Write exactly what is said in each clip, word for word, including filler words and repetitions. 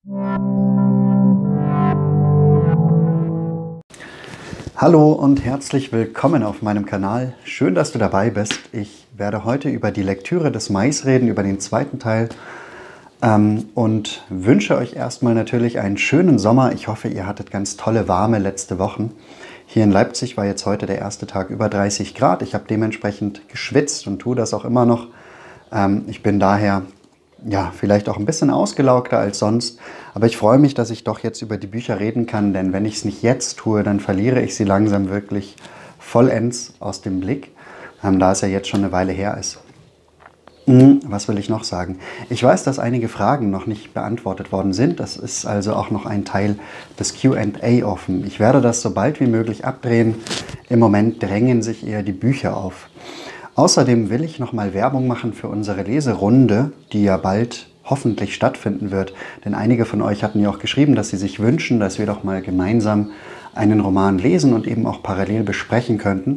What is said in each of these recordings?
Hallo und herzlich willkommen auf meinem Kanal. Schön, dass du dabei bist. Ich werde heute über die Lektüre des Mais reden, über den zweiten Teil ähm, und wünsche euch erstmal natürlich einen schönen Sommer. Ich hoffe, ihr hattet ganz tolle, warme letzte Wochen. Hier in Leipzig war jetzt heute der erste Tag über dreißig Grad. Ich habe dementsprechend geschwitzt und tue das auch immer noch. Ähm, ich bin daher ja, vielleicht auch ein bisschen ausgelaugter als sonst, aber ich freue mich, dass ich doch jetzt über die Bücher reden kann, denn wenn ich es nicht jetzt tue, dann verliere ich sie langsam wirklich vollends aus dem Blick, ähm, da es ja jetzt schon eine Weile her ist. Hm, was will ich noch sagen? Ich weiß, dass einige Fragen noch nicht beantwortet worden sind, das ist also auch noch ein Teil des Q and A offen. Ich werde das so bald wie möglich abdrehen, im Moment drängen sich eher die Bücher auf. Außerdem will ich nochmal Werbung machen für unsere Leserunde, die ja bald hoffentlich stattfinden wird. Denn einige von euch hatten ja auch geschrieben, dass sie sich wünschen, dass wir doch mal gemeinsam einen Roman lesen und eben auch parallel besprechen könnten.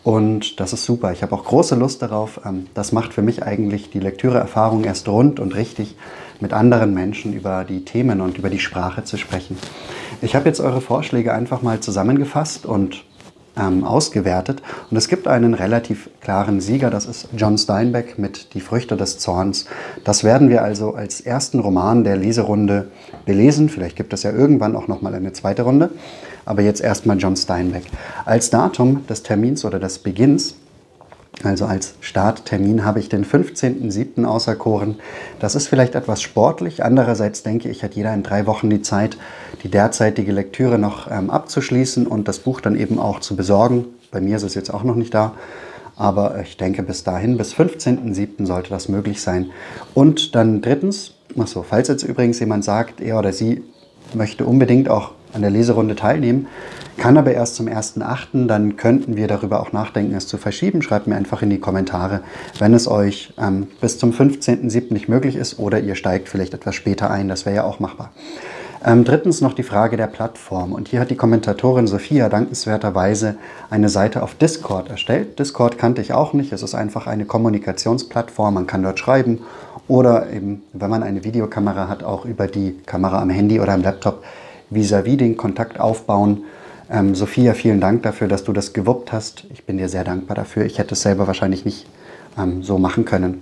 Und das ist super. Ich habe auch große Lust darauf. Das macht für mich eigentlich die Lektüreerfahrung erst rund und richtig, mit anderen Menschen über die Themen und über die Sprache zu sprechen. Ich habe jetzt eure Vorschläge einfach mal zusammengefasst und Ähm, ausgewertet. Und es gibt einen relativ klaren Sieger, das ist John Steinbeck mit Die Früchte des Zorns. Das werden wir also als ersten Roman der Leserunde belesen. Vielleicht gibt es ja irgendwann auch nochmal eine zweite Runde. Aber jetzt erstmal John Steinbeck. Als Datum des Termins oder des Beginns, also als Starttermin, habe ich den fünfzehnten siebten auserkoren. Das ist vielleicht etwas sportlich. Andererseits denke ich, hat jeder in drei Wochen die Zeit, die derzeitige Lektüre noch ähm, abzuschließen und das Buch dann eben auch zu besorgen. Bei mir ist es jetzt auch noch nicht da, aber ich denke bis dahin, bis fünfzehnten siebten sollte das möglich sein. Und dann drittens, achso, falls jetzt übrigens jemand sagt, er oder sie möchte unbedingt auch an der Leserunde teilnehmen, kann aber erst zum ersten achten Dann könnten wir darüber auch nachdenken, es zu verschieben. Schreibt mir einfach in die Kommentare, wenn es euch ähm, bis zum fünfzehnten siebten nicht möglich ist oder ihr steigt vielleicht etwas später ein. Das wäre ja auch machbar. Ähm, drittens noch die Frage der Plattform. Und hier hat die Kommentatorin Sophia dankenswerterweise eine Seite auf Discord erstellt. Discord kannte ich auch nicht. Es ist einfach eine Kommunikationsplattform. Man kann dort schreiben oder eben, wenn man eine Videokamera hat, auch über die Kamera am Handy oder am Laptop vis-à-vis den Kontakt aufbauen. Ähm, Sophia, vielen Dank dafür, dass du das gewuppt hast. Ich bin dir sehr dankbar dafür. Ich hätte es selber wahrscheinlich nicht ähm, so machen können.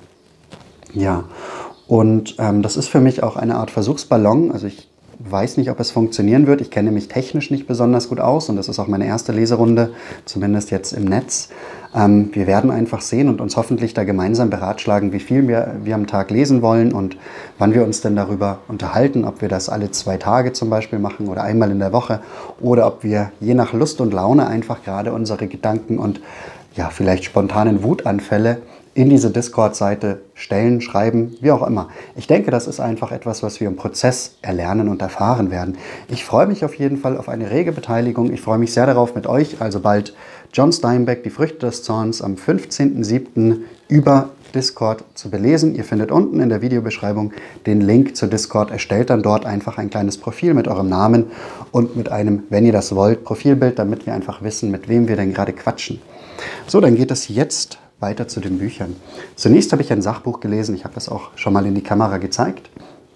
Ja, und ähm, das ist für mich auch eine Art Versuchsballon. Also ich weiß nicht, ob es funktionieren wird. Ich kenne mich technisch nicht besonders gut aus und das ist auch meine erste Leserunde, zumindest jetzt im Netz. Ähm, wir werden einfach sehen und uns hoffentlich da gemeinsam beratschlagen, wie viel wir, wir am Tag lesen wollen und wann wir uns denn darüber unterhalten, ob wir das alle zwei Tage zum Beispiel machen oder einmal in der Woche oder ob wir je nach Lust und Laune einfach gerade unsere Gedanken und ja, vielleicht spontanen Wutanfälle in diese Discord-Seite stellen, schreiben, wie auch immer. Ich denke, das ist einfach etwas, was wir im Prozess erlernen und erfahren werden. Ich freue mich auf jeden Fall auf eine rege Beteiligung. Ich freue mich sehr darauf, mit euch, also bald John Steinbeck, Die Früchte des Zorns, am fünfzehnten siebten über Discord zu belesen. Ihr findet unten in der Videobeschreibung den Link zu Discord. Erstellt dann dort einfach ein kleines Profil mit eurem Namen und mit einem, wenn ihr das wollt, Profilbild, damit wir einfach wissen, mit wem wir denn gerade quatschen. So, dann geht es jetzt weiter zu den Büchern. Zunächst habe ich ein Sachbuch gelesen, ich habe das auch schon mal in die Kamera gezeigt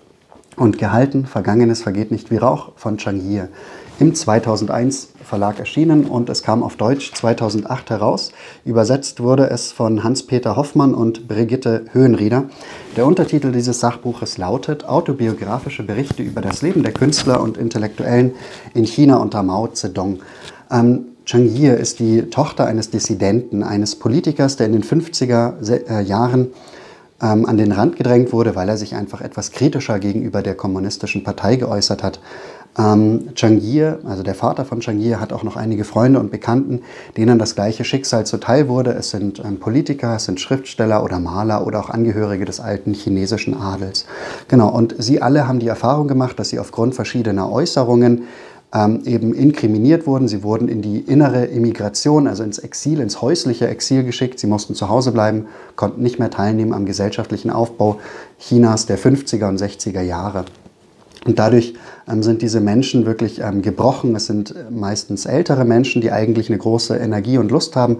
und gehalten, Vergangenes vergeht nicht wie Rauch von Zhang Jie. Im zweitausendeins Verlag erschienen und es kam auf Deutsch zweitausendacht heraus. Übersetzt wurde es von Hans-Peter Hoffmann und Brigitte Höhenrieder. Der Untertitel dieses Sachbuches lautet Autobiografische Berichte über das Leben der Künstler und Intellektuellen in China unter Mao Zedong. Ähm, Zhang Jie ist die Tochter eines Dissidenten, eines Politikers, der in den fünfziger Jahren ähm, an den Rand gedrängt wurde, weil er sich einfach etwas kritischer gegenüber der kommunistischen Partei geäußert hat. Ähm, Zhang Jie, also der Vater von Zhang Jie, hat auch noch einige Freunde und Bekannten, denen das gleiche Schicksal zuteil wurde. Es sind ähm, Politiker, es sind Schriftsteller oder Maler oder auch Angehörige des alten chinesischen Adels. Genau, und sie alle haben die Erfahrung gemacht, dass sie aufgrund verschiedener Äußerungen Ähm, eben inkriminiert wurden. Sie wurden in die innere Immigration, also ins Exil, ins häusliche Exil geschickt. Sie mussten zu Hause bleiben, konnten nicht mehr teilnehmen am gesellschaftlichen Aufbau Chinas der fünfziger und sechziger Jahre. Und dadurch ähm, sind diese Menschen wirklich ähm, gebrochen. Es sind meistens ältere Menschen, die eigentlich eine große Energie und Lust haben,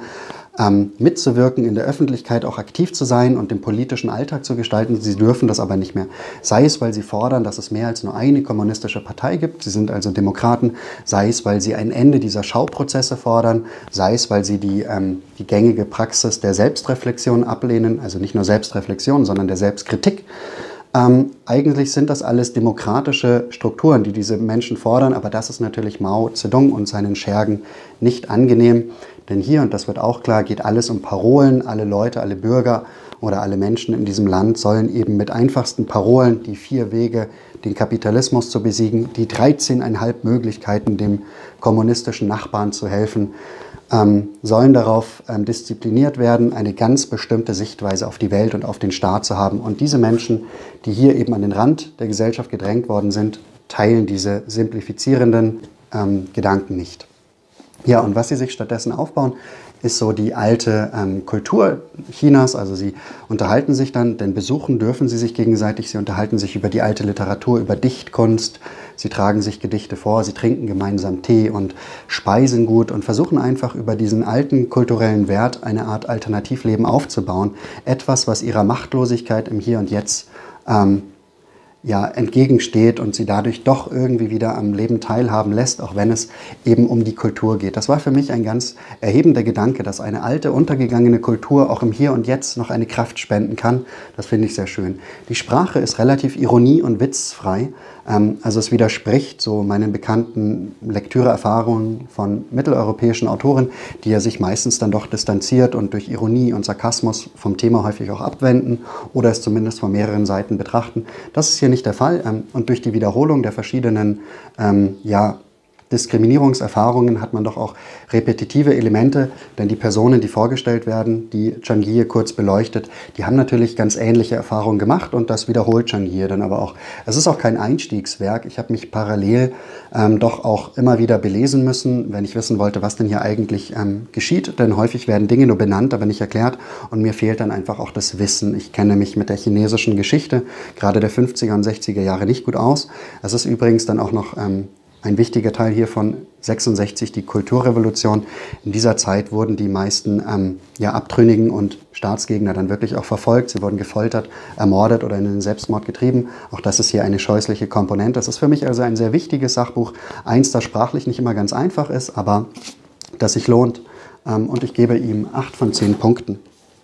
ähm, mitzuwirken, in der Öffentlichkeit auch aktiv zu sein und den politischen Alltag zu gestalten. Sie dürfen das aber nicht mehr. Sei es, weil sie fordern, dass es mehr als nur eine kommunistische Partei gibt, sie sind also Demokraten, sei es, weil sie ein Ende dieser Schauprozesse fordern, sei es, weil sie die, ähm, die gängige Praxis der Selbstreflexion ablehnen, also nicht nur Selbstreflexion, sondern der Selbstkritik. Ähm, eigentlich sind das alles demokratische Strukturen, die diese Menschen fordern, aber das ist natürlich Mao Zedong und seinen Schergen nicht angenehm. Denn hier, und das wird auch klar, geht alles um Parolen. Alle Leute, alle Bürger oder alle Menschen in diesem Land sollen eben mit einfachsten Parolen die vier Wege, den Kapitalismus zu besiegen, die dreizehneinhalb Möglichkeiten, dem kommunistischen Nachbarn zu helfen, ähm, sollen darauf ähm, diszipliniert werden, eine ganz bestimmte Sichtweise auf die Welt und auf den Staat zu haben. Und diese Menschen, die hier eben an den Rand der Gesellschaft gedrängt worden sind, teilen diese simplifizierenden ähm, Gedanken nicht. Ja, und was sie sich stattdessen aufbauen, ist so die alte ähm, Kultur Chinas. Also sie unterhalten sich dann, denn besuchen dürfen sie sich gegenseitig. Sie unterhalten sich über die alte Literatur, über Dichtkunst. Sie tragen sich Gedichte vor, sie trinken gemeinsam Tee und speisen gut und versuchen einfach über diesen alten kulturellen Wert eine Art Alternativleben aufzubauen. Etwas, was ihrer Machtlosigkeit im Hier und Jetzt ähm, ja, entgegensteht und sie dadurch doch irgendwie wieder am Leben teilhaben lässt, auch wenn es eben um die Kultur geht. Das war für mich ein ganz erhebender Gedanke, dass eine alte, untergegangene Kultur auch im Hier und Jetzt noch eine Kraft spenden kann. Das finde ich sehr schön. Die Sprache ist relativ ironie- und witzfrei. Ähm, also es widerspricht so meinen bekannten Lektüreerfahrungen von mitteleuropäischen Autoren, die ja sich meistens dann doch distanziert und durch Ironie und Sarkasmus vom Thema häufig auch abwenden oder es zumindest von mehreren Seiten betrachten. Das ist hier nicht der Fall. Ähm, und durch die Wiederholung der verschiedenen ähm, ja, Diskriminierungserfahrungen hat man doch auch repetitive Elemente, denn die Personen, die vorgestellt werden, die Zhang Jie kurz beleuchtet, die haben natürlich ganz ähnliche Erfahrungen gemacht und das wiederholt Zhang Jie dann aber auch. Es ist auch kein Einstiegswerk. Ich habe mich parallel ähm, doch auch immer wieder belesen müssen, wenn ich wissen wollte, was denn hier eigentlich ähm, geschieht, denn häufig werden Dinge nur benannt, aber nicht erklärt und mir fehlt dann einfach auch das Wissen. Ich kenne mich mit der chinesischen Geschichte, gerade der fünfziger und sechziger Jahre, nicht gut aus. Es ist übrigens dann auch noch ähm, ein wichtiger Teil hier von sechsundsechzig, die Kulturrevolution. In dieser Zeit wurden die meisten ähm, ja, Abtrünnigen und Staatsgegner dann wirklich auch verfolgt. Sie wurden gefoltert, ermordet oder in den Selbstmord getrieben. Auch das ist hier eine scheußliche Komponente. Das ist für mich also ein sehr wichtiges Sachbuch. Eins, das sprachlich nicht immer ganz einfach ist, aber das sich lohnt. Ähm, und ich gebe ihm acht von zehn Punkten.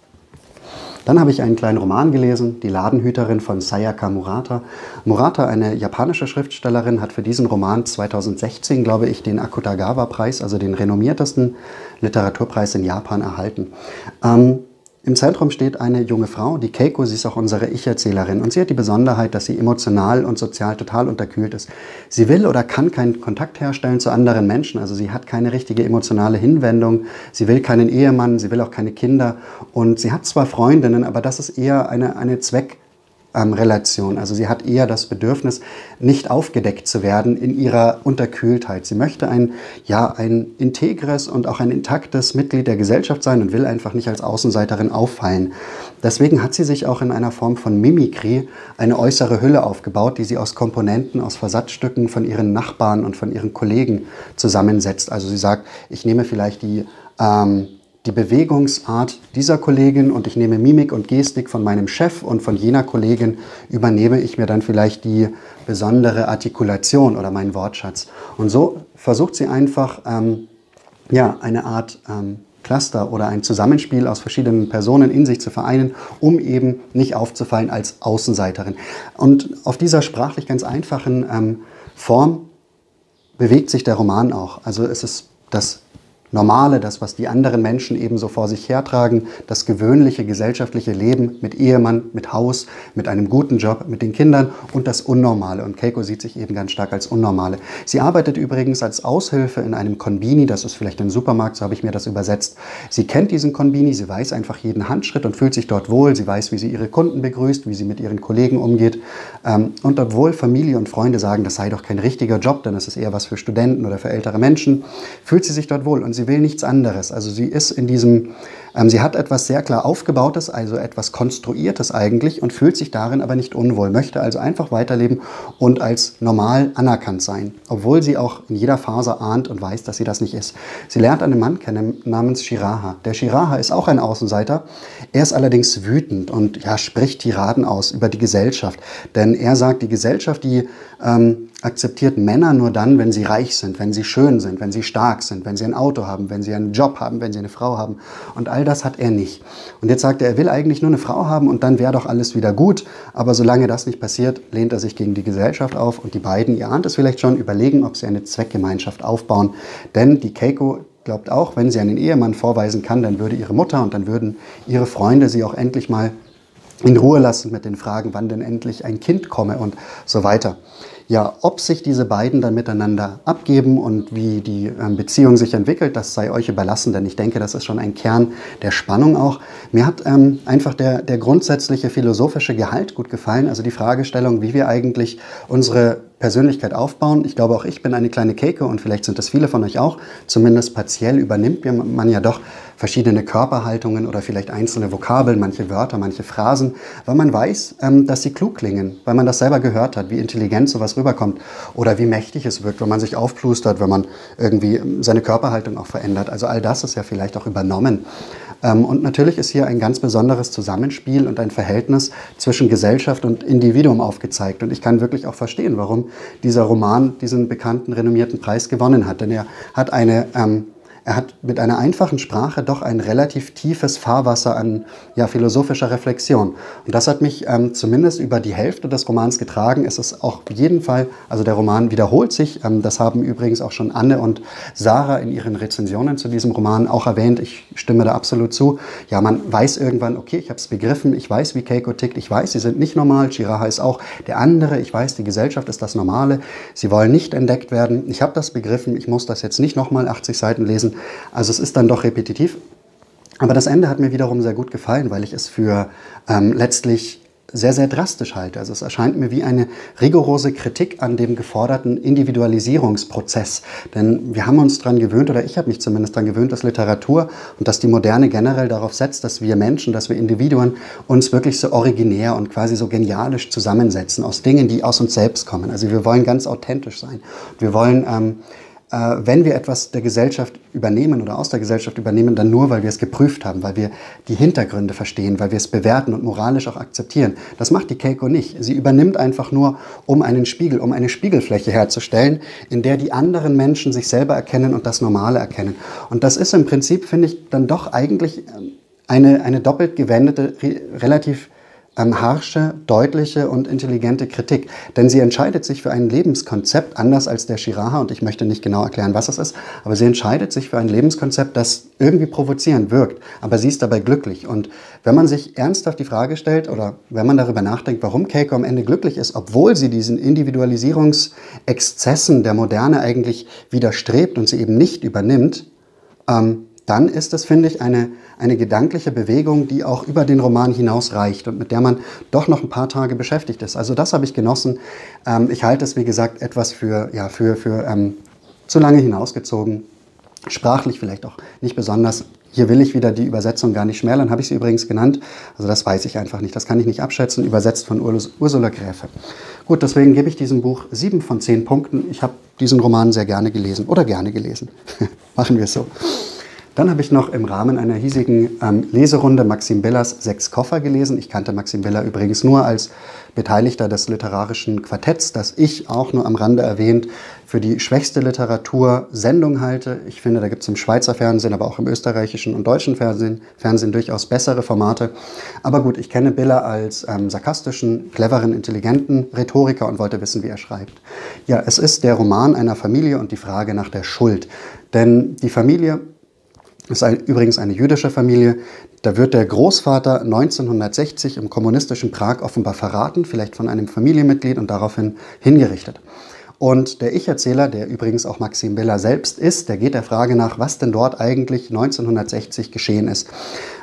Dann habe ich einen kleinen Roman gelesen, Die Ladenhüterin von Sayaka Murata. Murata, eine japanische Schriftstellerin, hat für diesen Roman zweitausendsechzehn, glaube ich, den Akutagawa-Preis, also den renommiertesten Literaturpreis in Japan, erhalten. Ähm, Im Zentrum steht eine junge Frau, die Keiko, sie ist auch unsere Ich-Erzählerin. Und sie hat die Besonderheit, dass sie emotional und sozial total unterkühlt ist. Sie will oder kann keinen Kontakt herstellen zu anderen Menschen. Also sie hat keine richtige emotionale Hinwendung. Sie will keinen Ehemann, sie will auch keine Kinder. Und sie hat zwar Freundinnen, aber das ist eher eine, eine Zweck- Relation. Also sie hat eher das Bedürfnis, nicht aufgedeckt zu werden in ihrer Unterkühltheit. Sie möchte ein, ja, ein integres und auch ein intaktes Mitglied der Gesellschaft sein und will einfach nicht als Außenseiterin auffallen. Deswegen hat sie sich auch in einer Form von Mimikry eine äußere Hülle aufgebaut, die sie aus Komponenten, aus Versatzstücken von ihren Nachbarn und von ihren Kollegen zusammensetzt. Also sie sagt, ich nehme vielleicht die ähm, die Bewegungsart dieser Kollegin und ich nehme Mimik und Gestik von meinem Chef und von jener Kollegin übernehme ich mir dann vielleicht die besondere Artikulation oder meinen Wortschatz. Und so versucht sie einfach ähm, ja, eine Art ähm, Cluster oder ein Zusammenspiel aus verschiedenen Personen in sich zu vereinen, um eben nicht aufzufallen als Außenseiterin. Und auf dieser sprachlich ganz einfachen ähm, Form bewegt sich der Roman auch. Also es ist das Normale, das, was die anderen Menschen ebenso vor sich hertragen, das gewöhnliche gesellschaftliche Leben mit Ehemann, mit Haus, mit einem guten Job, mit den Kindern und das Unnormale. Und Keiko sieht sich eben ganz stark als Unnormale. Sie arbeitet übrigens als Aushilfe in einem Konbini, das ist vielleicht ein Supermarkt, so habe ich mir das übersetzt. Sie kennt diesen Konbini, sie weiß einfach jeden Handschritt und fühlt sich dort wohl. Sie weiß, wie sie ihre Kunden begrüßt, wie sie mit ihren Kollegen umgeht. Und obwohl Familie und Freunde sagen, das sei doch kein richtiger Job, denn es ist eher was für Studenten oder für ältere Menschen, fühlt sie sich dort wohl und sie will nichts anderes. Also sie ist in diesem Ähm, sie hat etwas sehr klar Aufgebautes, also etwas Konstruiertes eigentlich und fühlt sich darin aber nicht unwohl, möchte also einfach weiterleben und als normal anerkannt sein, obwohl sie auch in jeder Phase ahnt und weiß, dass sie das nicht ist. Sie lernt einen Mann kennen namens Shiraha. Der Shiraha ist auch ein Außenseiter, er ist allerdings wütend und ja, spricht Tiraden aus über die Gesellschaft, denn er sagt, die Gesellschaft, die ähm, akzeptiert Männer nur dann, wenn sie reich sind, wenn sie schön sind, wenn sie stark sind, wenn sie ein Auto haben, wenn sie einen Job haben, wenn sie eine Frau haben. Und all das hat er nicht. Und jetzt sagt er, er will eigentlich nur eine Frau haben und dann wäre doch alles wieder gut. Aber solange das nicht passiert, lehnt er sich gegen die Gesellschaft auf. Und die beiden, ihr ahnt es vielleicht schon, überlegen, ob sie eine Zweckgemeinschaft aufbauen. Denn die Keiko glaubt auch, wenn sie einen Ehemann vorweisen kann, dann würde ihre Mutter und dann würden ihre Freunde sie auch endlich mal in Ruhe lassen mit den Fragen, wann denn endlich ein Kind komme und so weiter. Ja, ob sich diese beiden dann miteinander abgeben und wie die ähm, Beziehung sich entwickelt, das sei euch überlassen, denn ich denke, das ist schon ein Kern der Spannung auch. Mir hat ähm, einfach der, der grundsätzliche philosophische Gehalt gut gefallen, also die Fragestellung, wie wir eigentlich unsere Persönlichkeit aufbauen. Ich glaube, auch ich bin eine kleine Keiko und vielleicht sind das viele von euch auch. Zumindest partiell übernimmt man ja doch verschiedene Körperhaltungen oder vielleicht einzelne Vokabeln, manche Wörter, manche Phrasen, weil man weiß, ähm, dass sie klug klingen, weil man das selber gehört hat, wie intelligent sowas rüberkommt oder wie mächtig es wirkt, wenn man sich aufplustert, wenn man irgendwie seine Körperhaltung auch verändert. Also all das ist ja vielleicht auch übernommen. Ähm, und natürlich ist hier ein ganz besonderes Zusammenspiel und ein Verhältnis zwischen Gesellschaft und Individuum aufgezeigt. Und ich kann wirklich auch verstehen, warum dieser Roman diesen bekannten, renommierten Preis gewonnen hat. Denn er hat eine... Ähm, Er hat mit einer einfachen Sprache doch ein relativ tiefes Fahrwasser an ja, philosophischer Reflexion. Und das hat mich ähm, zumindest über die Hälfte des Romans getragen. Es ist auch auf jeden Fall, also der Roman wiederholt sich. Ähm, das haben übrigens auch schon Anne und Sarah in ihren Rezensionen zu diesem Roman auch erwähnt. Ich stimme da absolut zu. Ja, man weiß irgendwann, okay, ich habe es begriffen. Ich weiß, wie Keiko tickt. Ich weiß, sie sind nicht normal. Shiraha ist auch der andere. Ich weiß, die Gesellschaft ist das Normale. Sie wollen nicht entdeckt werden. Ich habe das begriffen. Ich muss das jetzt nicht nochmal achtzig Seiten lesen. Also es ist dann doch repetitiv. Aber das Ende hat mir wiederum sehr gut gefallen, weil ich es für ähm, letztlich sehr, sehr drastisch halte. Also es erscheint mir wie eine rigorose Kritik an dem geforderten Individualisierungsprozess. Denn wir haben uns daran gewöhnt, oder ich habe mich zumindest daran gewöhnt, dass Literatur und dass die Moderne generell darauf setzt, dass wir Menschen, dass wir Individuen uns wirklich so originär und quasi so genialisch zusammensetzen aus Dingen, die aus uns selbst kommen. Also wir wollen ganz authentisch sein. Wir wollen... Ähm, Äh, wenn wir etwas der Gesellschaft übernehmen oder aus der Gesellschaft übernehmen, dann nur, weil wir es geprüft haben, weil wir die Hintergründe verstehen, weil wir es bewerten und moralisch auch akzeptieren. Das macht die Keiko nicht. Sie übernimmt einfach nur, um einen Spiegel, um eine Spiegelfläche herzustellen, in der die anderen Menschen sich selber erkennen und das Normale erkennen. Und das ist im Prinzip, finde ich, dann doch eigentlich eine, eine doppelt gewendete, re relativ Ähm, harsche, deutliche und intelligente Kritik. Denn sie entscheidet sich für ein Lebenskonzept, anders als der Shiraha, und ich möchte nicht genau erklären, was es ist, aber sie entscheidet sich für ein Lebenskonzept, das irgendwie provozierend wirkt, aber sie ist dabei glücklich. Und wenn man sich ernsthaft die Frage stellt, oder wenn man darüber nachdenkt, warum Keiko am Ende glücklich ist, obwohl sie diesen Individualisierungsexzessen der Moderne eigentlich widerstrebt und sie eben nicht übernimmt, ähm, dann ist es, finde ich, eine, eine gedankliche Bewegung, die auch über den Roman hinaus reicht und mit der man doch noch ein paar Tage beschäftigt ist. Also das habe ich genossen. Ähm, ich halte es, wie gesagt, etwas für, ja, für, für ähm, zu lange hinausgezogen. Sprachlich vielleicht auch nicht besonders. Hier will ich wieder die Übersetzung gar nicht schmälern, habe ich sie übrigens genannt. Also das weiß ich einfach nicht, das kann ich nicht abschätzen. Übersetzt von Ursula Gräfe. Gut, deswegen gebe ich diesem Buch sieben von zehn Punkten. Ich habe diesen Roman sehr gerne gelesen oder gerne gelesen. Machen wir es so. Dann habe ich noch im Rahmen einer hiesigen ähm, Leserunde Maxim Billers Sechs Koffer gelesen. Ich kannte Maxim Biller übrigens nur als Beteiligter des literarischen Quartetts, das ich auch nur am Rande erwähnt für die schwächste Literatursendung halte. Ich finde, da gibt es im Schweizer Fernsehen, aber auch im österreichischen und deutschen Fernsehen, Fernsehen durchaus bessere Formate. Aber gut, ich kenne Biller als ähm, sarkastischen, cleveren, intelligenten Rhetoriker und wollte wissen, wie er schreibt. Ja, es ist der Roman einer Familie und die Frage nach der Schuld. Denn die Familie... Das ist ein, übrigens eine jüdische Familie. Da wird der Großvater neunzehnhundertsechzig im kommunistischen Prag offenbar verraten, vielleicht von einem Familienmitglied und daraufhin hingerichtet. Und der Ich-Erzähler, der übrigens auch Maxim Biller selbst ist, der geht der Frage nach, was denn dort eigentlich neunzehnhundertsechzig geschehen ist.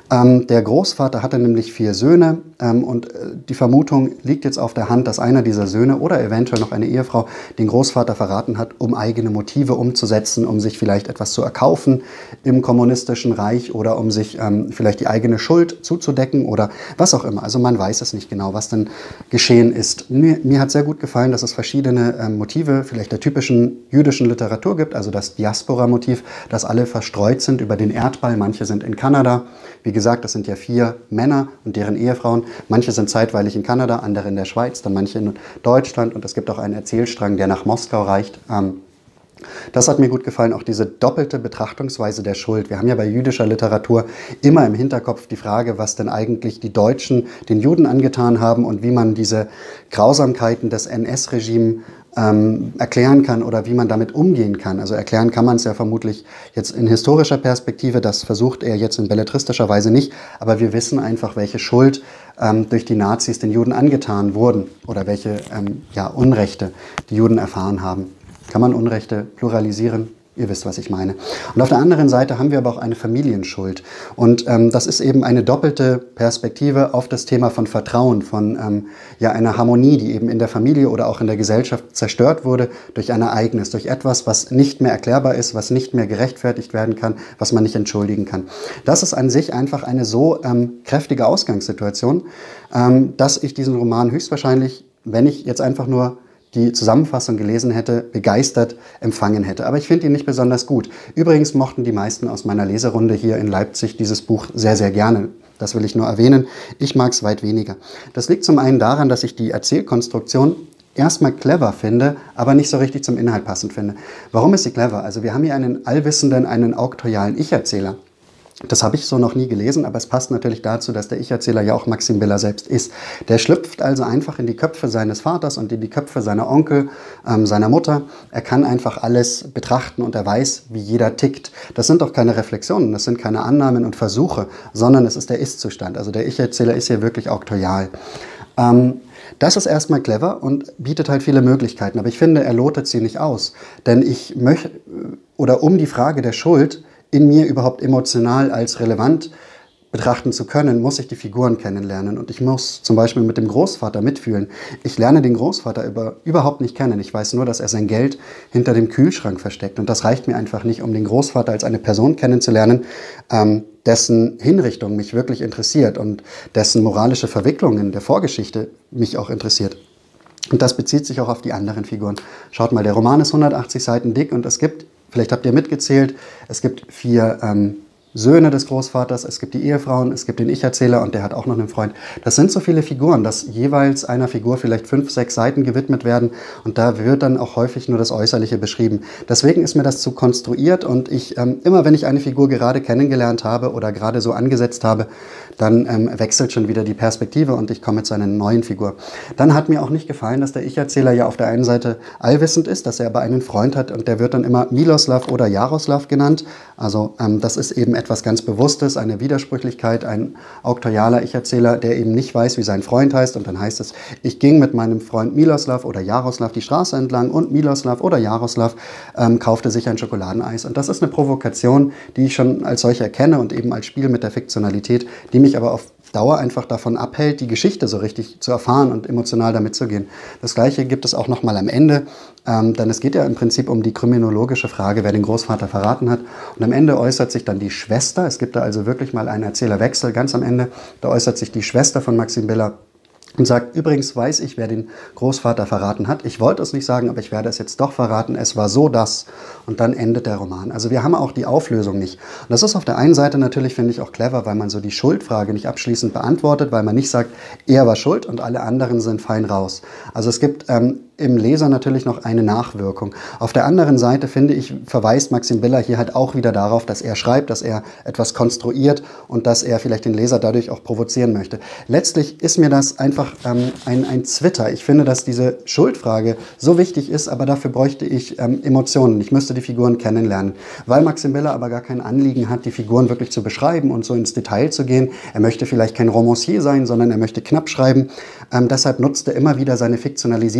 Ähm, der Großvater hatte nämlich vier Söhne ähm, und äh, die Vermutung liegt jetzt auf der Hand, dass einer dieser Söhne oder eventuell noch eine Ehefrau den Großvater verraten hat, um eigene Motive umzusetzen, um sich vielleicht etwas zu erkaufen im kommunistischen Reich oder um sich ähm, vielleicht die eigene Schuld zuzudecken oder was auch immer. Also man weiß es nicht genau, was denn geschehen ist. Mir, mir hat sehr gut gefallen, dass es verschiedene ähm, Motive vielleicht der typischen jüdischen Literatur gibt, also das Diaspora-Motiv, dass alle verstreut sind über den Erdball. Manche sind in Kanada. Wie gesagt, das sind ja vier Männer und deren Ehefrauen. Manche sind zeitweilig in Kanada, andere in der Schweiz, dann manche in Deutschland. Und es gibt auch einen Erzählstrang, der nach Moskau reicht. Ähm, Das hat mir gut gefallen, auch diese doppelte Betrachtungsweise der Schuld. Wir haben ja bei jüdischer Literatur immer im Hinterkopf die Frage, was denn eigentlich die Deutschen den Juden angetan haben und wie man diese Grausamkeiten des N S-Regimes ähm, erklären kann oder wie man damit umgehen kann. Also erklären kann man es ja vermutlich jetzt in historischer Perspektive, das versucht er jetzt in belletristischer Weise nicht, aber wir wissen einfach, welche Schuld ähm, durch die Nazis den Juden angetan wurden oder welche ähm, ja, Unrechte die Juden erfahren haben. Kann man Unrechte pluralisieren? Ihr wisst, was ich meine. Und auf der anderen Seite haben wir aber auch eine Familienschuld. Und ähm, das ist eben eine doppelte Perspektive auf das Thema von Vertrauen, von ähm, ja, einer Harmonie, die eben in der Familie oder auch in der Gesellschaft zerstört wurde durch ein Ereignis, durch etwas, was nicht mehr erklärbar ist, was nicht mehr gerechtfertigt werden kann, was man nicht entschuldigen kann. Das ist an sich einfach eine so ähm, kräftige Ausgangssituation, ähm, dass ich diesen Roman höchstwahrscheinlich, wenn ich jetzt einfach nur die Zusammenfassung gelesen hätte, begeistert empfangen hätte. Aber ich finde ihn nicht besonders gut. Übrigens mochten die meisten aus meiner Leserunde hier in Leipzig dieses Buch sehr, sehr gerne. Das will ich nur erwähnen. Ich mag es weit weniger. Das liegt zum einen daran, dass ich die Erzählkonstruktion erstmal clever finde, aber nicht so richtig zum Inhalt passend finde. Warum ist sie clever? Also wir haben hier einen allwissenden, einen auktorialen Ich-Erzähler. Das habe ich so noch nie gelesen, aber es passt natürlich dazu, dass der Ich-Erzähler ja auch Maxim Biller selbst ist. Der schlüpft also einfach in die Köpfe seines Vaters und in die Köpfe seiner Onkel, ähm, seiner Mutter. Er kann einfach alles betrachten und er weiß, wie jeder tickt. Das sind doch keine Reflexionen, das sind keine Annahmen und Versuche, sondern es ist der Ist-Zustand. Also der Ich-Erzähler ist hier wirklich auktorial. Ähm, Das ist erstmal clever und bietet halt viele Möglichkeiten, aber ich finde, er lotet sie nicht aus. Denn ich möchte, oder um die Frage der Schuld in mir überhaupt emotional als relevant betrachten zu können, muss ich die Figuren kennenlernen. Und ich muss zum Beispiel mit dem Großvater mitfühlen. Ich lerne den Großvater über, überhaupt nicht kennen. Ich weiß nur, dass er sein Geld hinter dem Kühlschrank versteckt. Und das reicht mir einfach nicht, um den Großvater als eine Person kennenzulernen, ähm, dessen Hinrichtung mich wirklich interessiert und dessen moralische Verwicklungen der Vorgeschichte mich auch interessiert. Und das bezieht sich auch auf die anderen Figuren. Schaut mal, der Roman ist hundertachtzig Seiten dick und es gibt, vielleicht habt ihr mitgezählt, es gibt vier ähm, Söhne des Großvaters, es gibt die Ehefrauen, es gibt den Ich-Erzähler und der hat auch noch einen Freund. Das sind so viele Figuren, dass jeweils einer Figur vielleicht fünf, sechs Seiten gewidmet werden und da wird dann auch häufig nur das Äußerliche beschrieben. Deswegen ist mir das zu konstruiert und ich, ähm, immer wenn ich eine Figur gerade kennengelernt habe oder gerade so angesetzt habe, dann ähm, wechselt schon wieder die Perspektive und ich komme zu einer neuen Figur. Dann hat mir auch nicht gefallen, dass der Ich-Erzähler ja auf der einen Seite allwissend ist, dass er aber einen Freund hat und der wird dann immer Miloslav oder Jaroslav genannt. Also ähm, das ist eben etwas ganz Bewusstes, eine Widersprüchlichkeit, ein auktorialer Ich-Erzähler, der eben nicht weiß, wie sein Freund heißt. Und dann heißt es, ich ging mit meinem Freund Miloslav oder Jaroslav die Straße entlang und Miloslav oder Jaroslav ähm, kaufte sich ein Schokoladeneis. Und das ist eine Provokation, die ich schon als solche erkenne und eben als Spiel mit der Fiktionalität, die mich aber auf Dauer einfach davon abhält, die Geschichte so richtig zu erfahren und emotional damit zu gehen. Das Gleiche gibt es auch noch mal am Ende, ähm, denn es geht ja im Prinzip um die kriminologische Frage, wer den Großvater verraten hat. Und am Ende äußert sich dann die Schwester, es gibt da also wirklich mal einen Erzählerwechsel, ganz am Ende, da äußert sich die Schwester von Maxim Biller und sagt, übrigens weiß ich, wer den Großvater verraten hat. Ich wollte es nicht sagen, aber ich werde es jetzt doch verraten. Es war so das. Und dann endet der Roman. Also wir haben auch die Auflösung nicht. Und das ist auf der einen Seite natürlich, finde ich, auch clever, weil man so die Schuldfrage nicht abschließend beantwortet, weil man nicht sagt, er war schuld und alle anderen sind fein raus. Also es gibt ähm, im Leser natürlich noch eine Nachwirkung. Auf der anderen Seite, finde ich, verweist Maxim Biller hier halt auch wieder darauf, dass er schreibt, dass er etwas konstruiert und dass er vielleicht den Leser dadurch auch provozieren möchte. Letztlich ist mir das einfach ähm, ein, ein Zwitter. Ich finde, dass diese Schuldfrage so wichtig ist, aber dafür bräuchte ich ähm, Emotionen. Ich müsste die Figuren kennenlernen. Weil Maxim Biller aber gar kein Anliegen hat, die Figuren wirklich zu beschreiben und so ins Detail zu gehen. Er möchte vielleicht kein Romancier sein, sondern er möchte knapp schreiben. Ähm, deshalb nutzt er immer wieder seine Fiktionalisierungstendenzen.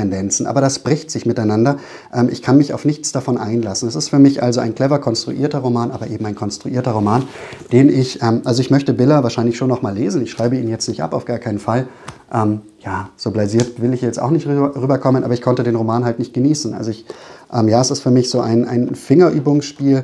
Tendenzen, aber das bricht sich miteinander. Ähm, ich kann mich auf nichts davon einlassen. Es ist für mich also ein clever konstruierter Roman, aber eben ein konstruierter Roman, den ich, ähm, also ich möchte Biller wahrscheinlich schon noch mal lesen. Ich schreibe ihn jetzt nicht ab, auf gar keinen Fall. Ähm, ja, so blasiert will ich jetzt auch nicht rüber, rüberkommen, aber ich konnte den Roman halt nicht genießen. Also ich, ähm, ja, es ist für mich so ein, ein Fingerübungsspiel,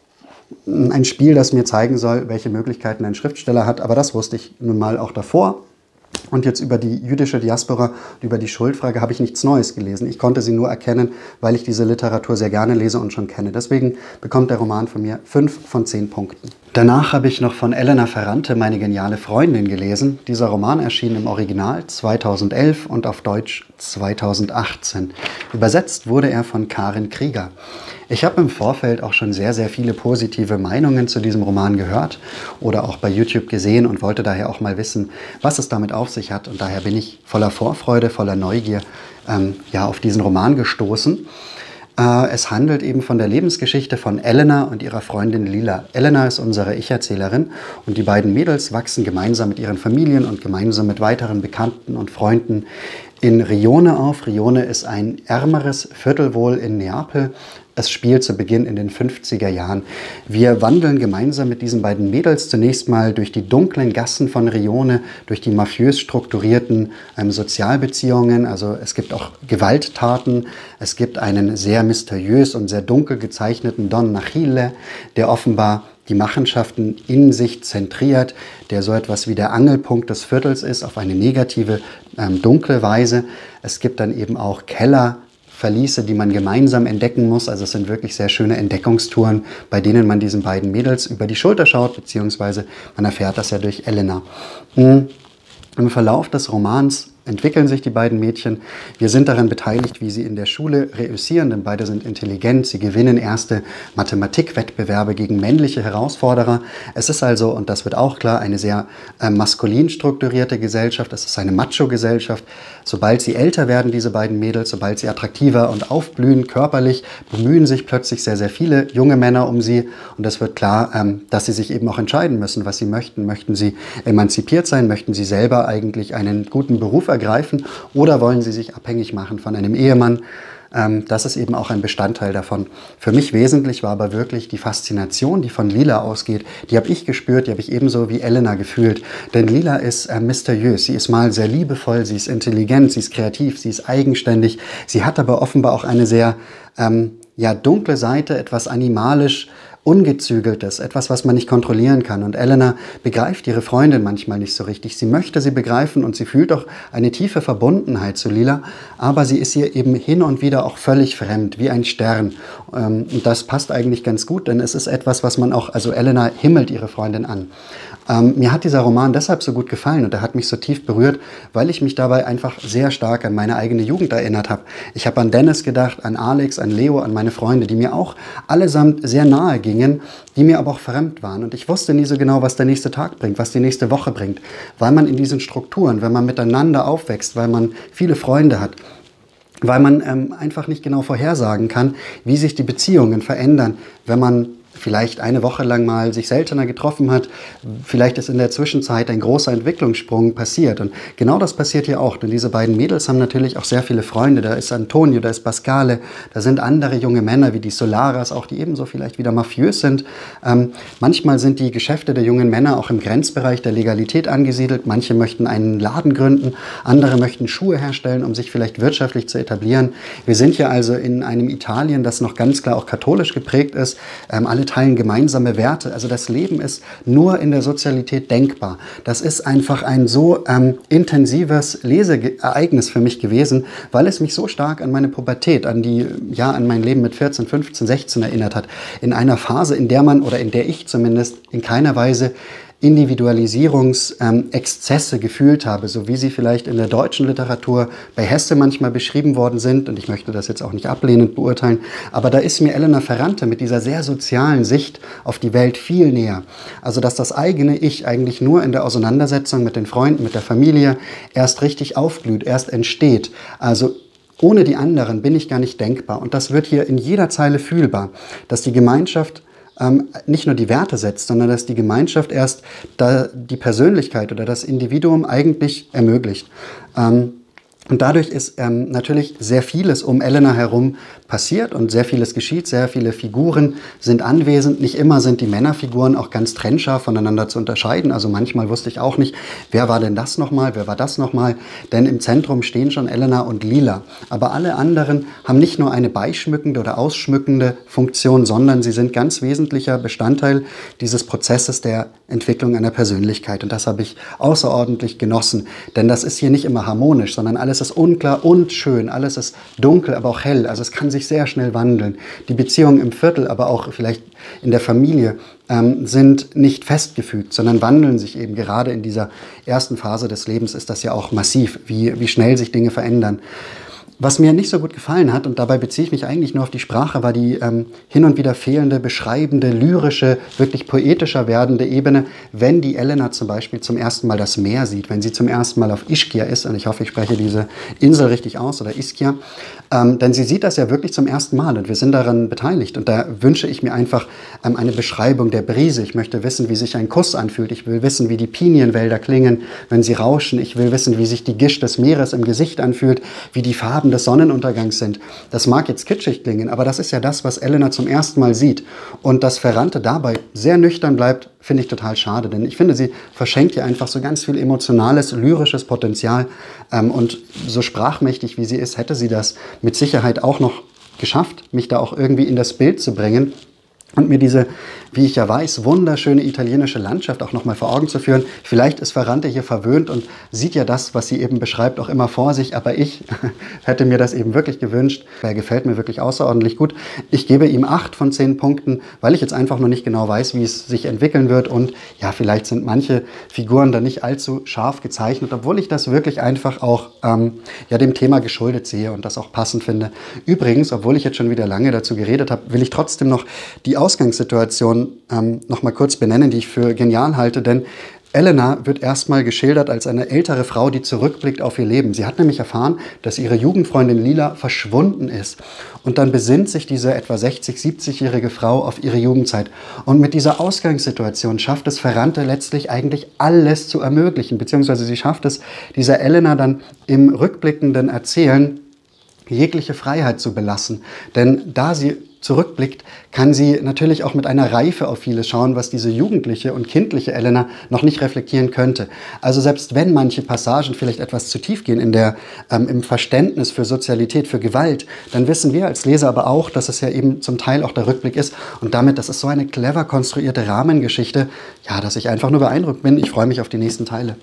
ein Spiel, das mir zeigen soll, welche Möglichkeiten ein Schriftsteller hat. Aber das wusste ich nun mal auch davor. Und jetzt über die jüdische Diaspora und über die Schuldfrage habe ich nichts Neues gelesen. Ich konnte sie nur erkennen, weil ich diese Literatur sehr gerne lese und schon kenne. Deswegen bekommt der Roman von mir fünf von zehn Punkten. Danach habe ich noch von Elena Ferrante Meine geniale Freundin gelesen. Dieser Roman erschien im Original zweitausendelf und auf Deutsch zweitausendachtzehn. Übersetzt wurde er von Karin Krieger. Ich habe im Vorfeld auch schon sehr, sehr viele positive Meinungen zu diesem Roman gehört oder auch bei YouTube gesehen und wollte daher auch mal wissen, was es damit auf sich hat. Und daher bin ich voller Vorfreude, voller Neugier ähm, ja, auf diesen Roman gestoßen. Äh, es handelt eben von der Lebensgeschichte von Elena und ihrer Freundin Lila. Elena ist unsere Ich-Erzählerin und die beiden Mädels wachsen gemeinsam mit ihren Familien und gemeinsam mit weiteren Bekannten und Freunden in Rione auf. Rione ist ein ärmeres Viertel wohl in Neapel. Es spielt zu Beginn in den fünfziger Jahren. Wir wandeln gemeinsam mit diesen beiden Mädels zunächst mal durch die dunklen Gassen von Rione, durch die mafiös strukturierten ähm, Sozialbeziehungen. Also es gibt auch Gewalttaten. Es gibt einen sehr mysteriös und sehr dunkel gezeichneten Don Achille, der offenbar die Machenschaften in sich zentriert, der so etwas wie der Angelpunkt des Viertels ist, auf eine negative, ähm, dunkle Weise. Es gibt dann eben auch Keller, Verliese, die man gemeinsam entdecken muss. Also es sind wirklich sehr schöne Entdeckungstouren, bei denen man diesen beiden Mädels über die Schulter schaut, beziehungsweise man erfährt das ja durch Elena. Im Verlauf des Romans entwickeln sich die beiden Mädchen. Wir sind daran beteiligt, wie sie in der Schule reüssieren, denn beide sind intelligent. Sie gewinnen erste Mathematikwettbewerbe gegen männliche Herausforderer. Es ist also, und das wird auch klar, eine sehr äh, maskulin strukturierte Gesellschaft. Es ist eine Macho-Gesellschaft. Sobald sie älter werden, diese beiden Mädels, sobald sie attraktiver und aufblühen körperlich, bemühen sich plötzlich sehr, sehr viele junge Männer um sie. Und es wird klar, ähm, dass sie sich eben auch entscheiden müssen, was sie möchten. Möchten sie emanzipiert sein? Möchten sie selber eigentlich einen guten Beruf ergreifen oder wollen sie sich abhängig machen von einem Ehemann? Ähm, das ist eben auch ein Bestandteil davon. Für mich wesentlich war aber wirklich die Faszination, die von Lila ausgeht. Die habe ich gespürt, die habe ich ebenso wie Elena gefühlt. Denn Lila ist äh, mysteriös. Sie ist mal sehr liebevoll, sie ist intelligent, sie ist kreativ, sie ist eigenständig. Sie hat aber offenbar auch eine sehr ähm, ja, dunkle Seite, etwas animalisch Ungezügeltes, etwas, was man nicht kontrollieren kann. Und Elena begreift ihre Freundin manchmal nicht so richtig. Sie möchte sie begreifen und sie fühlt auch eine tiefe Verbundenheit zu Lila, aber sie ist ihr eben hin und wieder auch völlig fremd, wie ein Stern. Und das passt eigentlich ganz gut, denn es ist etwas, was man auch, also Elena himmelt ihre Freundin an. Ähm, mir hat dieser Roman deshalb so gut gefallen und er hat mich so tief berührt, weil ich mich dabei einfach sehr stark an meine eigene Jugend erinnert habe. Ich habe an Dennis gedacht, an Alex, an Leo, an meine Freunde, die mir auch allesamt sehr nahe gingen, die mir aber auch fremd waren. Und ich wusste nie so genau, was der nächste Tag bringt, was die nächste Woche bringt, weil man in diesen Strukturen, wenn man miteinander aufwächst, weil man viele Freunde hat, weil man ähm, einfach nicht genau vorhersagen kann, wie sich die Beziehungen verändern, wenn man vielleicht eine Woche lang mal sich seltener getroffen hat, vielleicht ist in der Zwischenzeit ein großer Entwicklungssprung passiert. Und genau das passiert hier auch, denn diese beiden Mädels haben natürlich auch sehr viele Freunde. Da ist Antonio, da ist Pascale, da sind andere junge Männer wie die Solaras, auch die ebenso vielleicht wieder mafiös sind. Ähm, manchmal sind die Geschäfte der jungen Männer auch im Grenzbereich der Legalität angesiedelt. Manche möchten einen Laden gründen, andere möchten Schuhe herstellen, um sich vielleicht wirtschaftlich zu etablieren. Wir sind hier also in einem Italien, das noch ganz klar auch katholisch geprägt ist. Ähm, alle teilen gemeinsame Werte. Also das Leben ist nur in der Sozialität denkbar. Das ist einfach ein so ähm, intensives Leseereignis für mich gewesen, weil es mich so stark an meine Pubertät, an die, ja, an mein Leben mit vierzehn, fünfzehn, sechzehn erinnert hat. In einer Phase, in der man, oder in der ich zumindest in keiner Weise Individualisierungsexzesse ähm, gefühlt habe, so wie sie vielleicht in der deutschen Literatur bei Hesse manchmal beschrieben worden sind. Und ich möchte das jetzt auch nicht ablehnend beurteilen, aber da ist mir Elena Ferrante mit dieser sehr sozialen Sicht auf die Welt viel näher. Also dass das eigene Ich eigentlich nur in der Auseinandersetzung mit den Freunden, mit der Familie erst richtig aufblüht, erst entsteht. Also ohne die anderen bin ich gar nicht denkbar. Und das wird hier in jeder Zeile fühlbar, dass die Gemeinschaft Ähm, nicht nur die Werte setzt, sondern dass die Gemeinschaft erst da die Persönlichkeit oder das Individuum eigentlich ermöglicht. Ähm, Und dadurch ist ähm, natürlich sehr vieles um Elena herum passiert und sehr vieles geschieht, sehr viele Figuren sind anwesend. Nicht immer sind die Männerfiguren auch ganz trennscharf voneinander zu unterscheiden. Also manchmal wusste ich auch nicht, wer war denn das nochmal, wer war das nochmal. Denn im Zentrum stehen schon Elena und Lila. Aber alle anderen haben nicht nur eine beischmückende oder ausschmückende Funktion, sondern sie sind ganz wesentlicher Bestandteil dieses Prozesses der Entwicklung einer Persönlichkeit. Und das habe ich außerordentlich genossen. Denn das ist hier nicht immer harmonisch, sondern alles ist unklar und schön. Alles ist dunkel, aber auch hell. Also es kann sich sehr schnell wandeln. Die Beziehungen im Viertel, aber auch vielleicht in der Familie, ähm, sind nicht festgefügt, sondern wandeln sich eben. Gerade in dieser ersten Phase des Lebens ist das ja auch massiv, wie, wie schnell sich Dinge verändern. Was mir nicht so gut gefallen hat, und dabei beziehe ich mich eigentlich nur auf die Sprache, war die ähm, hin und wieder fehlende, beschreibende, lyrische, wirklich poetischer werdende Ebene, wenn die Elena zum Beispiel zum ersten Mal das Meer sieht, wenn sie zum ersten Mal auf Ischia ist, und ich hoffe, ich spreche diese Insel richtig aus, oder Ischia, ähm, denn sie sieht das ja wirklich zum ersten Mal und wir sind daran beteiligt. Und da wünsche ich mir einfach ähm, eine Beschreibung der Brise. Ich möchte wissen, wie sich ein Kuss anfühlt. Ich will wissen, wie die Pinienwälder klingen, wenn sie rauschen. Ich will wissen, wie sich die Gischt des Meeres im Gesicht anfühlt, wie die Farben des Sonnenuntergangs sind. Das mag jetzt kitschig klingen, aber das ist ja das, was Elena zum ersten Mal sieht. Und dass Ferrante dabei sehr nüchtern bleibt, finde ich total schade, denn ich finde, sie verschenkt hier einfach so ganz viel emotionales, lyrisches Potenzial. Ähm, und so sprachmächtig wie sie ist, hätte sie das mit Sicherheit auch noch geschafft, mich da auch irgendwie in das Bild zu bringen und mir diese, wie ich ja weiß, wunderschöne italienische Landschaft auch nochmal vor Augen zu führen. Vielleicht ist Ferrante hier verwöhnt und sieht ja das, was sie eben beschreibt, auch immer vor sich. Aber ich hätte mir das eben wirklich gewünscht. Er gefällt mir wirklich außerordentlich gut. Ich gebe ihm acht von zehn Punkten, weil ich jetzt einfach noch nicht genau weiß, wie es sich entwickeln wird. Und ja, vielleicht sind manche Figuren da nicht allzu scharf gezeichnet, obwohl ich das wirklich einfach auch ähm, ja, dem Thema geschuldet sehe und das auch passend finde. Übrigens, obwohl ich jetzt schon wieder lange dazu geredet habe, will ich trotzdem noch die Ausgangssituation ähm, noch mal kurz benennen, die ich für genial halte, denn Elena wird erstmal geschildert als eine ältere Frau, die zurückblickt auf ihr Leben. Sie hat nämlich erfahren, dass ihre Jugendfreundin Lila verschwunden ist. Und dann besinnt sich diese etwa sechzig-, siebzigjährige Frau auf ihre Jugendzeit. Und mit dieser Ausgangssituation schafft es Ferrante letztlich eigentlich alles zu ermöglichen, beziehungsweise sie schafft es, dieser Elena dann im rückblickenden Erzählen jegliche Freiheit zu belassen. Denn da sie zurückblickt, kann sie natürlich auch mit einer Reife auf vieles schauen, was diese jugendliche und kindliche Elena noch nicht reflektieren könnte. Also selbst wenn manche Passagen vielleicht etwas zu tief gehen in der, ähm, im Verständnis für Sozialität, für Gewalt, dann wissen wir als Leser aber auch, dass es ja eben zum Teil auch der Rückblick ist. Und damit, das ist so eine clever konstruierte Rahmengeschichte, ja, dass ich einfach nur beeindruckt bin. Ich freue mich auf die nächsten Teile.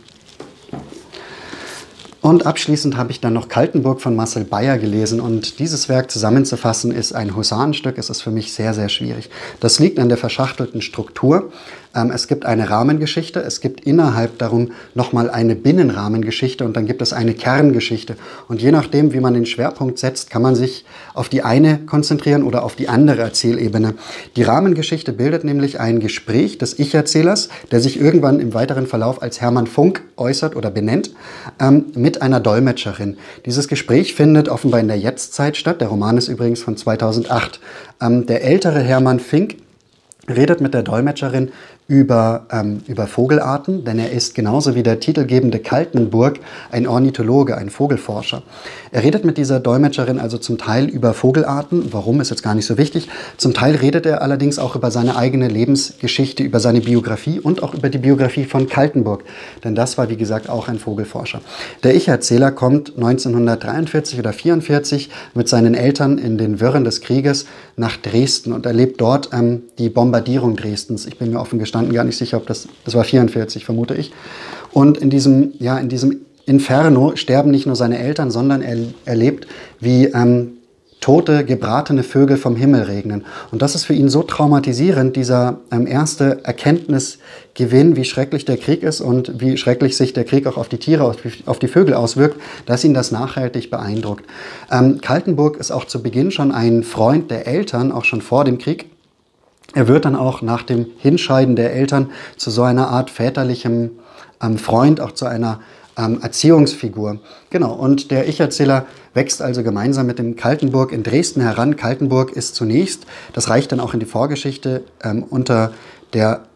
Und abschließend habe ich dann noch Kaltenburg von Marcel Beyer gelesen und dieses Werk zusammenzufassen ist ein Husarenstück. Es ist für mich sehr, sehr schwierig. Das liegt an der verschachtelten Struktur. Ähm, es gibt eine Rahmengeschichte, es gibt innerhalb darum nochmal eine Binnenrahmengeschichte und dann gibt es eine Kerngeschichte. Und je nachdem, wie man den Schwerpunkt setzt, kann man sich auf die eine konzentrieren oder auf die andere Erzählebene. Die Rahmengeschichte bildet nämlich ein Gespräch des Ich-Erzählers, der sich irgendwann im weiteren Verlauf als Hermann Funk äußert oder benennt, ähm, mit einer Dolmetscherin. Dieses Gespräch findet offenbar in der Jetztzeit statt. Der Roman ist übrigens von zweitausendacht. Ähm, der ältere Hermann Fink redet mit der Dolmetscherin über, ähm, über Vogelarten, denn er ist genauso wie der titelgebende Kaltenburg ein Ornithologe, ein Vogelforscher. Er redet mit dieser Dolmetscherin also zum Teil über Vogelarten, warum ist jetzt gar nicht so wichtig. Zum Teil redet er allerdings auch über seine eigene Lebensgeschichte, über seine Biografie und auch über die Biografie von Kaltenburg, denn das war wie gesagt auch ein Vogelforscher. Der Ich-Erzähler kommt neunzehnhundertdreiundvierzig oder vierundvierzig mit seinen Eltern in den Wirren des Krieges nach Dresden und erlebt dort ähm, die Bombardierung Dresdens. Ich bin mir offen gestanden gar nicht sicher, ob das, das war vierundvierzig, vermute ich. Und in diesem, ja, in diesem Inferno sterben nicht nur seine Eltern, sondern er erlebt, wie ähm, tote, gebratene Vögel vom Himmel regnen. Und das ist für ihn so traumatisierend, dieser ähm, erste Erkenntnisgewinn, wie schrecklich der Krieg ist und wie schrecklich sich der Krieg auch auf die Tiere, auf die, auf die Vögel auswirkt, dass ihn das nachhaltig beeindruckt. Ähm, Kaltenburg ist auch zu Beginn schon ein Freund der Eltern, auch schon vor dem Krieg. Er wird dann auch nach dem Hinscheiden der Eltern zu so einer Art väterlichem ähm, Freund, auch zu einer ähm, Erziehungsfigur. Genau, und der Ich-Erzähler wächst also gemeinsam mit dem Kaltenburg in Dresden heran. Kaltenburg ist zunächst, das reicht dann auch in die Vorgeschichte, ähm, unter der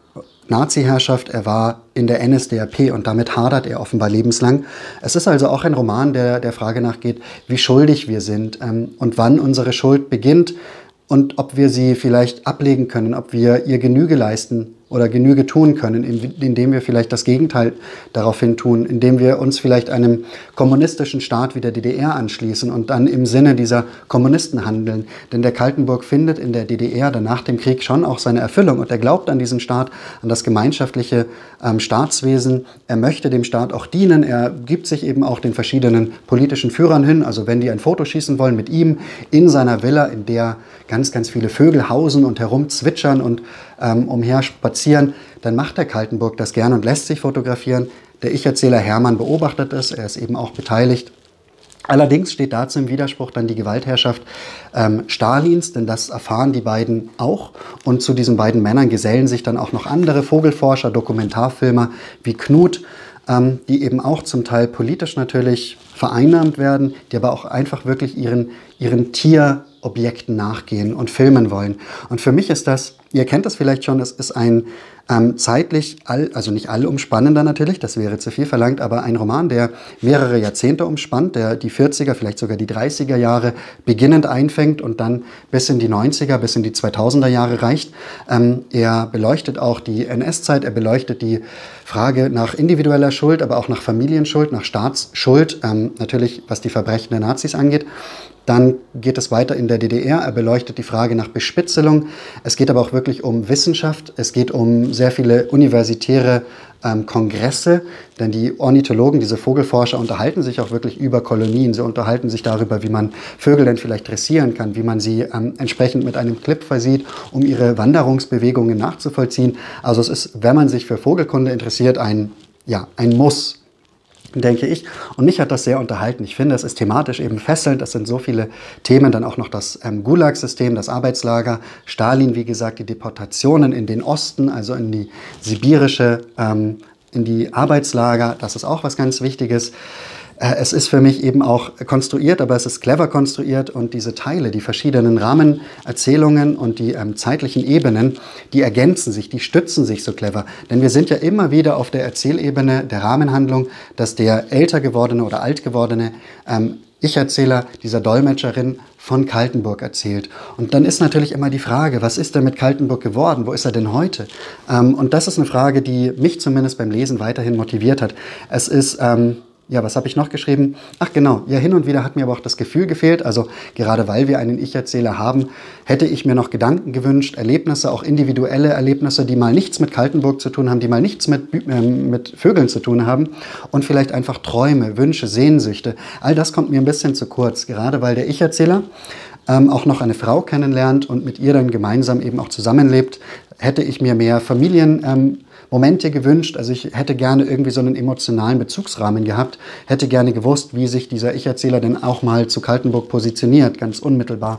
Nazi-Herrschaft, er war in der N S D A P und damit hadert er offenbar lebenslang. Es ist also auch ein Roman, der der Frage nachgeht, wie schuldig wir sind ähm, und wann unsere Schuld beginnt und ob wir sie vielleicht ablegen können, ob wir ihr Genüge leisten oder Genüge tun können, indem wir vielleicht das Gegenteil daraufhin tun, indem wir uns vielleicht einem kommunistischen Staat wie der D D R anschließen und dann im Sinne dieser Kommunisten handeln. Denn der Kaltenburg findet in der D D R dann nach dem Krieg schon auch seine Erfüllung und er glaubt an diesen Staat, an das gemeinschaftliche ähm, Staatswesen. Er möchte dem Staat auch dienen. Er gibt sich eben auch den verschiedenen politischen Führern hin. Also wenn die ein Foto schießen wollen mit ihm in seiner Villa, in der ganz, ganz viele Vögel hausen und herumzwitschern und ähm, umher spazieren, dann macht der Kaltenburg das gern und lässt sich fotografieren. Der Ich-Erzähler Hermann beobachtet es, er ist eben auch beteiligt. Allerdings steht dazu im Widerspruch dann die Gewaltherrschaft ähm, Stalins, denn das erfahren die beiden auch. Und zu diesen beiden Männern gesellen sich dann auch noch andere Vogelforscher, Dokumentarfilmer wie Knut, ähm, die eben auch zum Teil politisch natürlich vereinnahmt werden, die aber auch einfach wirklich ihren, ihren Tierobjekten nachgehen und filmen wollen. Und für mich ist das, ihr kennt das vielleicht schon, es ist ein ähm, zeitlich, all, also nicht allumspannender natürlich, das wäre zu viel verlangt, aber ein Roman, der mehrere Jahrzehnte umspannt, der die vierziger, vielleicht sogar die dreißiger Jahre beginnend einfängt und dann bis in die neunziger, bis in die zweitausender Jahre reicht. Ähm, er beleuchtet auch die N S-Zeit, er beleuchtet die Frage nach individueller Schuld, aber auch nach Familienschuld, nach Staatsschuld, ähm, natürlich was die Verbrechen der Nazis angeht. Dann geht es weiter in der D D R. Er beleuchtet die Frage nach Bespitzelung. Es geht aber auch wirklich um Wissenschaft. Es geht um sehr viele universitäre ähm, Kongresse, denn die Ornithologen, diese Vogelforscher, unterhalten sich auch wirklich über Kolonien. Sie unterhalten sich darüber, wie man Vögel denn vielleicht dressieren kann, wie man sie ähm, entsprechend mit einem Clip versieht, um ihre Wanderungsbewegungen nachzuvollziehen. Also es ist, wenn man sich für Vogelkunde interessiert, ein, ja, ein Muss, denke ich. Und mich hat das sehr unterhalten. Ich finde, es ist thematisch eben fesselnd. Es sind so viele Themen, dann auch noch das ähm, Gulag-System, das Arbeitslager, Stalin, wie gesagt, die Deportationen in den Osten, also in die sibirische, ähm, in die Arbeitslager. Das ist auch was ganz Wichtiges. Äh, es ist für mich eben auch konstruiert, aber es ist clever konstruiert und diese Teile, die verschiedenen Rahmenerzählungen und die ähm, zeitlichen Ebenen, die ergänzen sich, die stützen sich so clever. Denn wir sind ja immer wieder auf der Erzählebene der Rahmenhandlung, dass der älter gewordene oder alt gewordene ähm, Ich-Erzähler dieser Dolmetscherin von Kaltenburg erzählt. Und dann ist natürlich immer die Frage, was ist denn mit Kaltenburg geworden? Wo ist er denn heute? Ähm, und das ist eine Frage, die mich zumindest beim Lesen weiterhin motiviert hat. Es ist... Ähm, Ja, was habe ich noch geschrieben? Ach genau, ja, hin und wieder hat mir aber auch das Gefühl gefehlt, also gerade weil wir einen Ich-Erzähler haben, hätte ich mir noch Gedanken gewünscht, Erlebnisse, auch individuelle Erlebnisse, die mal nichts mit Kaltenburg zu tun haben, die mal nichts mit, äh, mit Vögeln zu tun haben und vielleicht einfach Träume, Wünsche, Sehnsüchte. All das kommt mir ein bisschen zu kurz, gerade weil der Ich-Erzähler ähm, auch noch eine Frau kennenlernt und mit ihr dann gemeinsam eben auch zusammenlebt, hätte ich mir mehr Familien ähm, Momente gewünscht. Also ich hätte gerne irgendwie so einen emotionalen Bezugsrahmen gehabt, hätte gerne gewusst, wie sich dieser Ich-Erzähler denn auch mal zu Kaltenburg positioniert, ganz unmittelbar.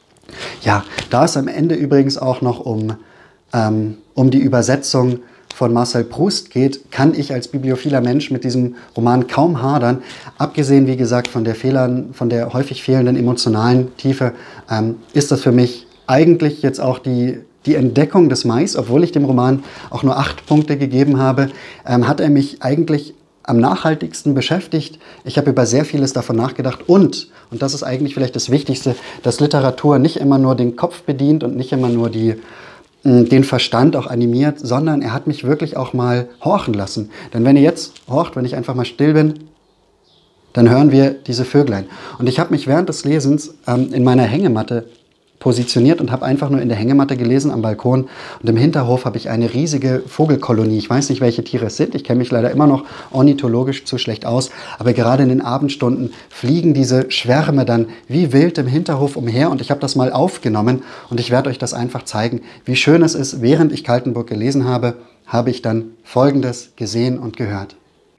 Ja, da es am Ende übrigens auch noch um, ähm, um die Übersetzung von Marcel Proust geht, kann ich als bibliophiler Mensch mit diesem Roman kaum hadern. Abgesehen, wie gesagt, von der Fehlern, von der häufig fehlenden emotionalen Tiefe, ähm, ist das für mich eigentlich jetzt auch die Die Entdeckung des Mais, obwohl ich dem Roman auch nur acht Punkte gegeben habe, ähm, hat er mich eigentlich am nachhaltigsten beschäftigt. Ich habe über sehr vieles davon nachgedacht und, und das ist eigentlich vielleicht das Wichtigste, dass Literatur nicht immer nur den Kopf bedient und nicht immer nur die, mh, den Verstand auch animiert, sondern er hat mich wirklich auch mal horchen lassen. Denn wenn ihr jetzt horcht, wenn ich einfach mal still bin, dann hören wir diese Vöglein. Und ich habe mich während des Lesens ähm, in meiner Hängematte positioniert und habe einfach nur in der Hängematte gelesen am Balkon. Und im Hinterhof habe ich eine riesige Vogelkolonie. Ich weiß nicht, welche Tiere es sind. Ich kenne mich leider immer noch ornithologisch zu schlecht aus. Aber gerade in den Abendstunden fliegen diese Schwärme dann wie wild im Hinterhof umher. Und ich habe das mal aufgenommen und ich werde euch das einfach zeigen, wie schön es ist. Während ich Kaltenburg gelesen habe, habe ich dann Folgendes gesehen und gehört.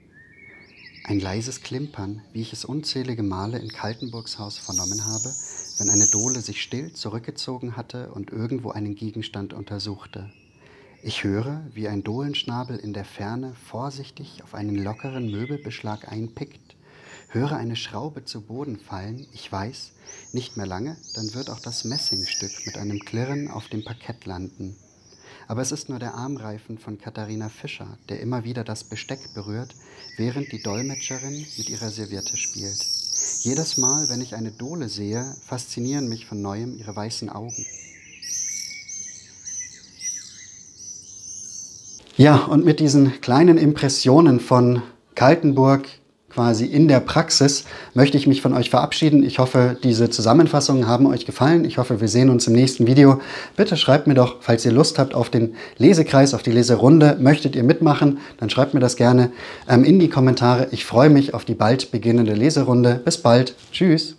Ein leises Klimpern, wie ich es unzählige Male in Kaltenburgs Haus vernommen habe, wenn eine Dohle sich still zurückgezogen hatte und irgendwo einen Gegenstand untersuchte. Ich höre, wie ein Dohlenschnabel in der Ferne vorsichtig auf einen lockeren Möbelbeschlag einpickt, höre eine Schraube zu Boden fallen, ich weiß, nicht mehr lange, dann wird auch das Messingstück mit einem Klirren auf dem Parkett landen. Aber es ist nur der Armreifen von Katharina Fischer, der immer wieder das Besteck berührt, während die Dolmetscherin mit ihrer Serviette spielt. Jedes Mal, wenn ich eine Dole sehe, faszinieren mich von Neuem ihre weißen Augen. Ja, und mit diesen kleinen Impressionen von Kaltenburg quasi in der Praxis möchte ich mich von euch verabschieden. Ich hoffe, diese Zusammenfassungen haben euch gefallen. Ich hoffe, wir sehen uns im nächsten Video. Bitte schreibt mir doch, falls ihr Lust habt auf den Lesekreis, auf die Leserunde, möchtet ihr mitmachen, dann schreibt mir das gerne ähm, in die Kommentare. Ich freue mich auf die bald beginnende Leserunde. Bis bald. Tschüss.